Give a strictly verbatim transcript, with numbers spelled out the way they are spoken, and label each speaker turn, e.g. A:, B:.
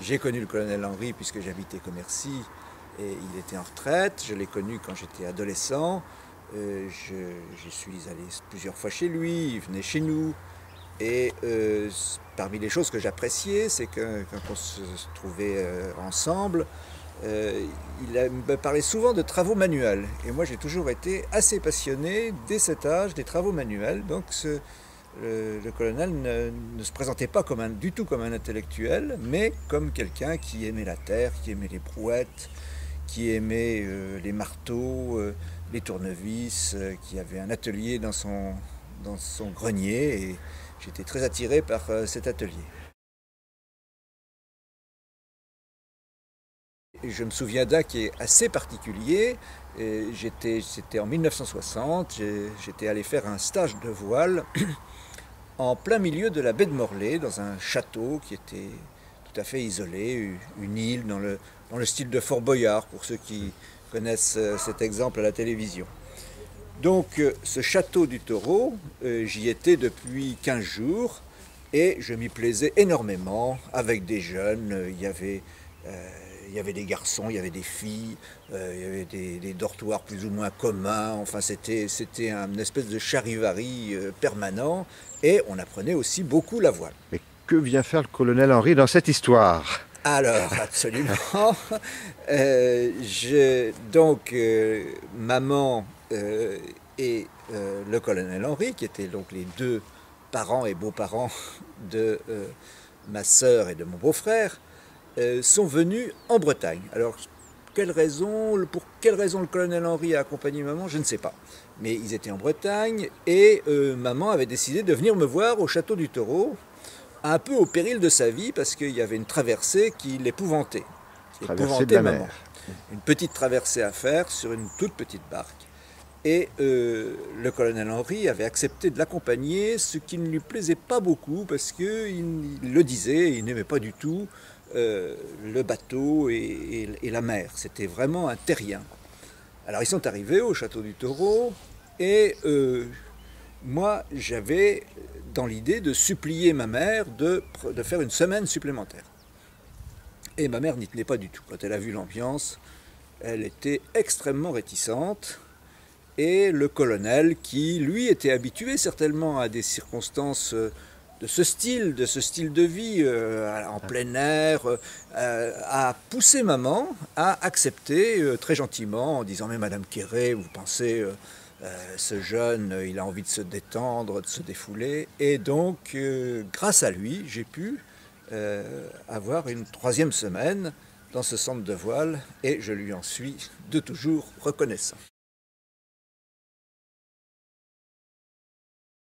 A: J'ai connu le colonel Henry puisque j'habitais Commercy et il était en retraite. Je l'ai connu quand j'étais adolescent. Euh, je, je suis allé plusieurs fois chez lui, il venait chez nous. Et euh, parmi les choses que j'appréciais, c'est que quand on se trouvait euh, ensemble, euh, il me parlait souvent de travaux manuels. Et moi, j'ai toujours été assez passionné dès cet âge des travaux manuels. Donc, ce, le, le colonel ne, ne se présentait pas comme un, du tout comme un intellectuel, mais comme quelqu'un qui aimait la terre, qui aimait les brouettes, qui aimait euh, les marteaux, euh, les tournevis, euh, qui avait un atelier dans son, dans son grenier. Et j'étais très attiré par euh, cet atelier. Je me souviens d'un qui est assez particulier. C'était en mille neuf cent soixante, j'étais allé faire un stage de voile en plein milieu de la baie de Morlaix, dans un château qui était tout à fait isolé, une île dans le, dans le style de Fort Boyard, pour ceux qui connaissent cet exemple à la télévision. Donc ce château du Taureau, j'y étais depuis quinze jours et je m'y plaisais énormément avec des jeunes. Il y avait, euh, il y avait des garçons, il y avait des filles, euh, il y avait des, des dortoirs plus ou moins communs. Enfin, c'était c'était une espèce de charivari euh, permanent et on apprenait aussi beaucoup la voile.
B: Mais que vient faire le colonel Henry dans cette histoire?
A: Alors, absolument. euh, je, donc, euh, maman euh, et euh, le colonel Henry, qui étaient donc les deux parents et beaux-parents de euh, ma sœur et de mon beau-frère, euh, sont venus en Bretagne. Alors, quelle raison, pour quelle raison le colonel Henry a accompagné maman, je ne sais pas. Mais ils étaient en Bretagne et euh, maman avait décidé de venir me voir au château du Taureau, un peu au péril de sa vie parce qu'il y avait une traversée qui l'épouvantait.
B: Traversée de la
A: maman.
B: mer.
A: Une petite traversée à faire sur une toute petite barque. Et euh, le colonel Henry avait accepté de l'accompagner, ce qui ne lui plaisait pas beaucoup parce qu'il il le disait, il n'aimait pas du tout euh, le bateau et, et, et la mer. C'était vraiment un terrien. Alors ils sont arrivés au château du Taureau et euh, moi j'avais dans l'idée de supplier ma mère de, de faire une semaine supplémentaire. Et ma mère n'y tenait pas du tout. Quand elle a vu l'ambiance, elle était extrêmement réticente. Et le colonel, qui lui était habitué certainement à des circonstances de ce style, de ce style de vie, euh, en plein air, euh, a poussé maman à accepter euh, très gentiment en disant « Mais Madame Quéré, vous pensez, euh, euh, ce jeune, il a envie de se détendre, de se défouler. » Et donc, euh, grâce à lui, j'ai pu euh, avoir une troisième semaine dans ce centre de voile et je lui en suis de toujours reconnaissant.